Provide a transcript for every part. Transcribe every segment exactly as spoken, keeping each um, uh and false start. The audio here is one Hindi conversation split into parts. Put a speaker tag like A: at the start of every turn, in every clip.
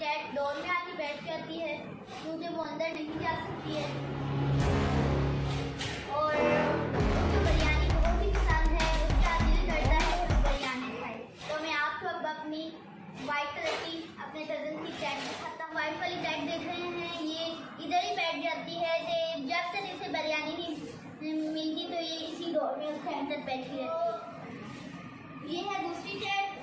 A: कैट डोर में आके बैठ जाती है क्योंकि वो अंदर नहीं जा सकती है। और उसको बिरयानी बहुत ही पसंद है, उसका दिल करता है कि बिरयानी खाए। तो मैं आपको अब अपनी वाइट कलर की अपने कज़न की कैट दिखाता हूँ। वाइट वाली कैट देख रहे हैं, ये इधर ही बैठ जाती है। जब तक इसे बिरयानी नहीं मिलती तो ये इसी डोर में उसके अंदर बैठी रहती है। ये है दूसरी कैट,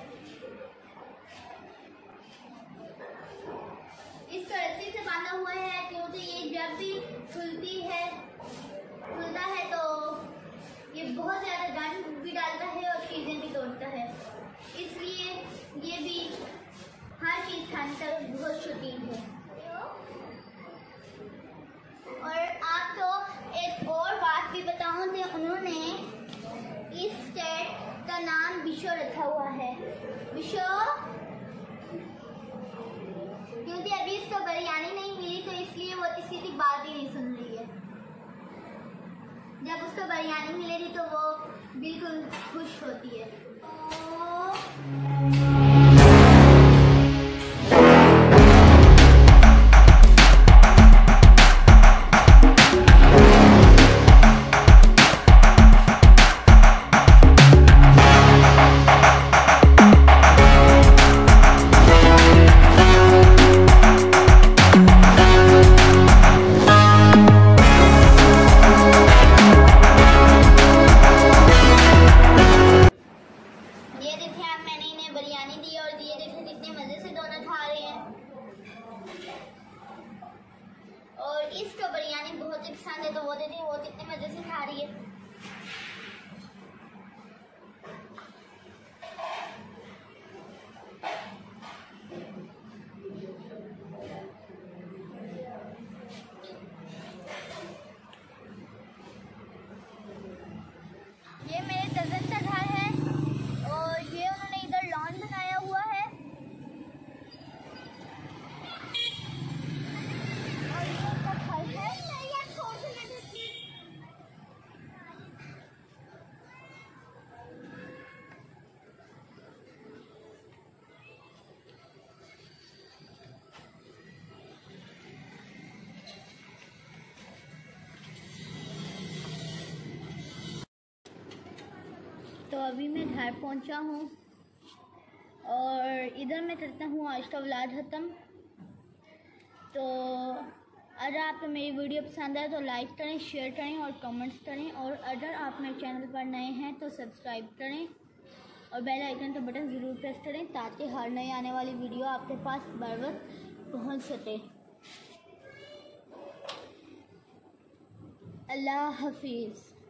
A: इसको रस्सी से बांधा हुआ है क्योंकि ये जब भी खुलती है खुलता है तो ये बहुत ज़्यादा गंद भी डालता है और चीज़ें भी तोड़ता है, इसलिए ये भी हर चीज़ खाने तक बहुत शौकीन है। और आपको एक और बात भी बताऊं तो उन्होंने इस कैट का नाम बिशो रखा हुआ है। बिशो क्योंकि अभी इसको बिरयानी नहीं मिली तो इसलिए वो किसी की बात ही नहीं सुन रही है। जब उसको बिरयानी मिलेगी तो वो बिल्कुल खुश होती है। बिरयानी दी और ये देखें कितने मजे से दोनों खा रहे हैं। और इसको बिरयानी बहुत ही पसंद है तो वो देखें वो कितने मजे से खा रही है। ये मेरे कज़न का घर है और ये उन्होंने इधर लॉन बनाया हुआ है और ये उनका घर है। तो अभी मैं घर पहुंचा हूँ और इधर मैं करता हूँ आज का व्लॉग ख़त्म। तो अगर आपको मेरी वीडियो पसंद आए तो लाइक करें, शेयर करें और कमेंट्स करें। और अगर आप मेरे चैनल पर नए हैं तो सब्सक्राइब करें और बेल आइकन का बटन ज़रूर प्रेस करें ताकि हर नई आने वाली वीडियो आपके पास बर वक्त पहुँच सके। अल्लाह हाफिज़।